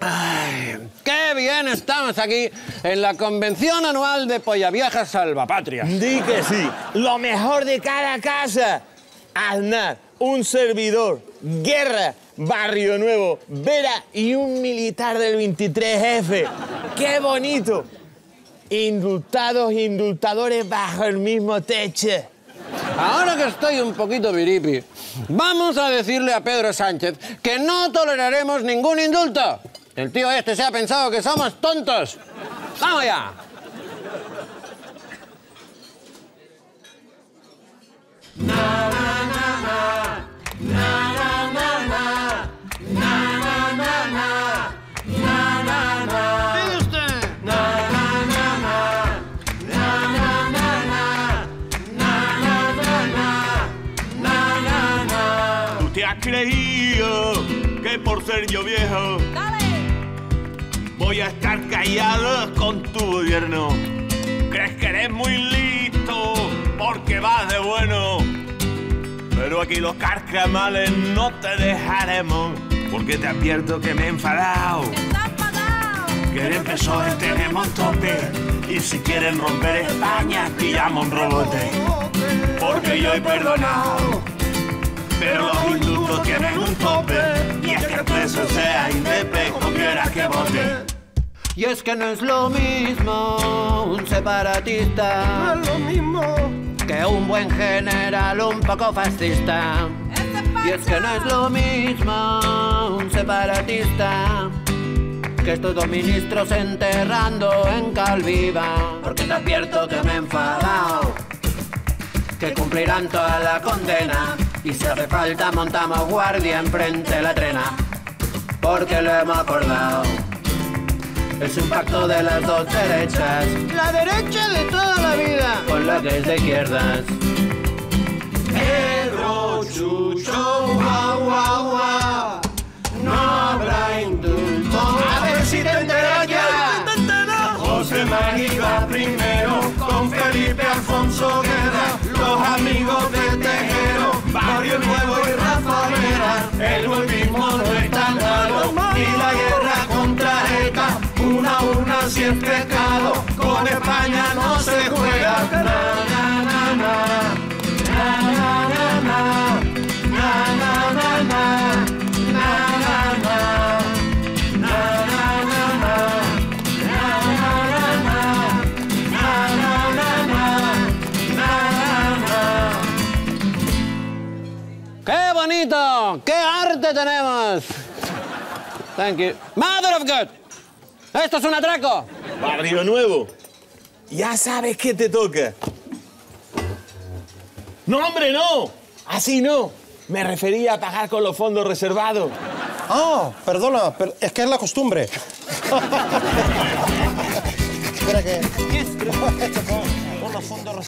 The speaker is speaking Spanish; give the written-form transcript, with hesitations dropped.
Ay, ¡qué bien estamos aquí en la convención anual de Pollaviejas Salvapatrias! Di que sí. Lo mejor de cada casa. Aznar, un servidor, Guerra, Barrio Nuevo, Vera y un militar del 23F. ¡Qué bonito! Indultados, indultadores bajo el mismo techo. Ahora que estoy un poquito viripi, vamos a decirle a Pedro Sánchez que no toleraremos ningún indulto. El tío este se ha pensado que somos tontos. ¡Vamos ya! ¡Mire usted! ¿Tú te has creído que por ser yo viejo voy a estar callado con tu gobierno? ¿Crees que eres muy listo porque vas de bueno? Pero aquí los carcamales no te dejaremos, porque te advierto que me he enfadado. ¡Estás enfadado! Que en PSOE tenemos tope, y si quieren romper España pillamos un robote. Porque yo he perdonado, pero los indultos tienen un tope, y es que el preso sea indepe, como quiera que vote. Y es que no es lo mismo un separatista, No es lo mismo. que un buen general un poco fascista. Y es que no es lo mismo un separatista que estos dos ministros enterrando en Calviva. Porque te advierto que me he enfadado, que cumplirán toda la condena, y si hace falta montamos guardia enfrente de la trena, porque lo hemos acordado. Es un pacto de las dos derechas, la derecha de toda la vida con la que es de izquierdas. Pedro, Chucho, guau, guau, guau, no habrá indulto. A ver si te enteras ya. José María primero, con Felipe Alfonso Guerra, los amigos de Tejero, Barrio Nuevo y Rafaela. El golpismo no es tan malo, ni la guerra contra ETA, una a una si es pecado, con España no se juega. Na, na, na, na. Na, na, na, na. Na, na, na, na. Na, na, na. Na, na, na, na. ¡Qué bonito! ¡Qué arte tenemos! Thank you. Mother of God. ¡Esto es un atraco! Barrio Nuevo. Ya sabes qué te toca. No, hombre, no. Así no. Me refería a pagar con los fondos reservados. Ah, perdona, pero es que es la costumbre. Espera que... Con los fondos reservados.